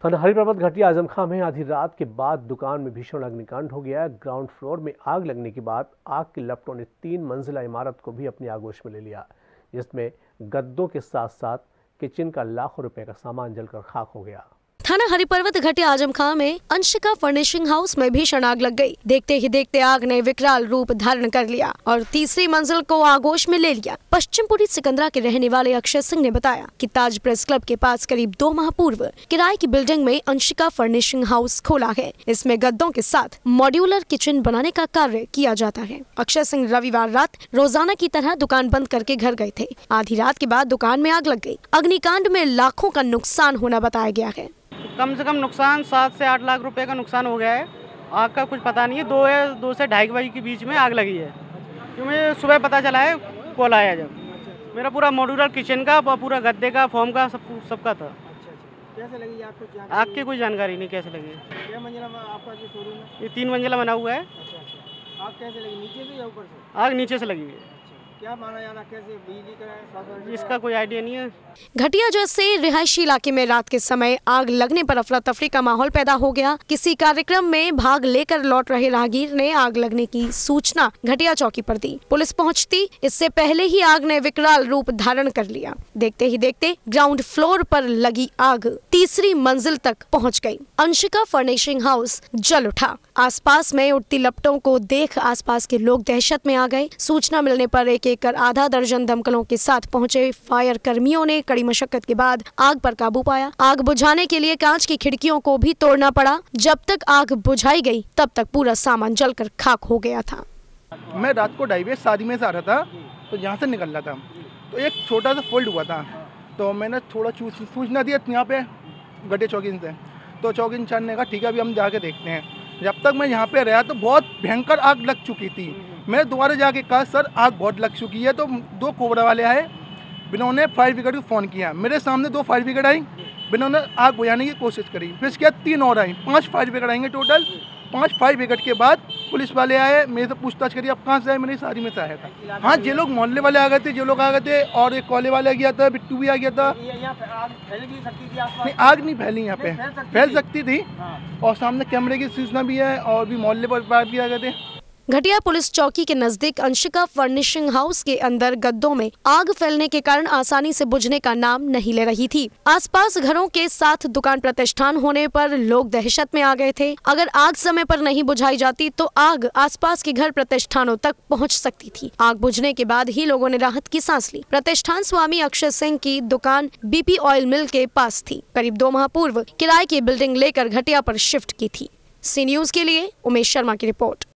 थाना हरिपर्वत घटिया आजम खां में आधी रात के बाद दुकान में भीषण अग्निकांड हो गया। ग्राउंड फ्लोर में आग लगने के बाद आग की लपटों ने 3 मंजिला इमारत को भी अपनी आगोश में ले लिया, जिसमें गद्दों के साथ साथ किचन का लाखों रुपए का सामान जलकर खाक हो गया। थाना हरिपर्वत घटिया आजम खां में अंशिका फर्निशिंग हाउस में भीषण आग लग गई। देखते ही देखते आग ने विकराल रूप धारण कर लिया और तीसरी मंजिल को आगोश में ले लिया। पश्चिमपुरी सिकंदरा के रहने वाले अक्षय सिंह ने बताया कि ताज प्रेस क्लब के पास करीब 2 माह पूर्व किराए की बिल्डिंग में अंशिका फर्निशिंग हाउस खोला है। इसमें गद्दों के साथ मॉड्यूलर किचन बनाने का कार्य किया जाता है। अक्षय सिंह रविवार रात रोजाना की तरह दुकान बंद करके घर गए थे। आधी रात के बाद दुकान में आग लग गई। अग्निकांड में लाखों का नुकसान होना बताया गया है। कम से कम नुकसान 7 से 8 लाख रुपए का नुकसान हो गया है। आग का कुछ पता नहीं है। 2 से 2:30 बजे के बीच में आग लगी है। क्योंकि मुझे सुबह पता चला है, कॉल आया जब। मेरा पूरा मॉड्यूलर किचन का, पूरा गद्दे का, फॉर्म का, सबका था। कैसे लगी आग? कुछ आग की कोई जानकारी नहीं कैसे लगी। क्या मंजिला में आपका शोरूम है? ये 3 मंजिला बना हुआ है। आग कैसे लगी? नीचे से या ऊपर से? आग नीचे से लगी है। क्या माना जाना, कैसे बिजली का इसका कोई आइडिया नहीं है। घटिया जैसे रिहायशी इलाके में रात के समय आग लगने पर अफरा तफरी का माहौल पैदा हो गया। किसी कार्यक्रम में भाग लेकर लौट रहे राहगीर ने आग लगने की सूचना घटिया चौकी पर दी। पुलिस पहुंचती इससे पहले ही आग ने विकराल रूप धारण कर लिया। देखते ही देखते ग्राउंड फ्लोर पर लगी आग तीसरी मंजिल तक पहुँच गयी। अंशिका फर्निशिंग हाउस जल उठा। आसपास में उठती लपटों को देख आसपास के लोग दहशत में आ गए। सूचना मिलने पर एक आधा दर्जन दमकलों के साथ पहुंचे फायर कर्मियों ने कड़ी मशक्कत के बाद आग पर काबू पाया। आग बुझाने के लिए कांच की खिड़कियों को भी तोड़ना पड़ा। जब तक आग बुझाई गई तब तक पूरा सामान जलकर खाक हो गया था। मैं रात को ढाई शादी में से आ रहा था, तो यहाँ से निकल रहा था, तो एक छोटा सा फोल्ड हुआ था। तो मैंने थोड़ा सूचना दिया यहाँ पे घटिया चौकी से, तो चौकी इंचार्ज ने कहा ठीक है अभी हम जाके देखते हैं। जब तक मैं यहाँ पे रहा तो बहुत भयंकर आग लग चुकी थी। मैंने दोबारा जाके कहा सर आग बहुत लग चुकी है, तो 2 कोबरा वाले आए, जिन्होंने फायर ब्रिगेड को फ़ोन किया। मेरे सामने 2 फायर ब्रिगेड आई, जिन्होंने आग बुझाने की कोशिश करी। फिर इसके बाद 3 और आई, 5 फायर ब्रिगेड आएंगे टोटल। 5 फायर ब्रिगेड के बाद पुलिस वाले आए, मेरे से पूछताछ करी आप कहाँ से आए, मेरी शादी में से आया था। हाँ, ये लोग मोहल्ले वाले आ गए थे, जो लोग आ गए थे, और एक कॉलेज वाले आ गया था, बिट्टू भी आ गया था। नहीं, आग नहीं फैली यहाँ पे, फैल सकती थी। और सामने कैमरे की सूचना भी है, और भी मोहल्ले पर भी आ गए थे। घटिया पुलिस चौकी के नजदीक अंशिका फर्निशिंग हाउस के अंदर गद्दों में आग फैलने के कारण आसानी से बुझने का नाम नहीं ले रही थी। आसपास घरों के साथ दुकान प्रतिष्ठान होने पर लोग दहशत में आ गए थे। अगर आग समय पर नहीं बुझाई जाती तो आग आसपास के घर प्रतिष्ठानों तक पहुंच सकती थी। आग बुझने के बाद ही लोगों ने राहत की सांस ली। प्रतिष्ठान स्वामी अक्षय सिंह की दुकान BP ऑयल मिल के पास थी। करीब 2 माह पूर्व किराए की बिल्डिंग लेकर घटिया पर शिफ्ट की थी। सी न्यूज के लिए उमेश शर्मा की रिपोर्ट।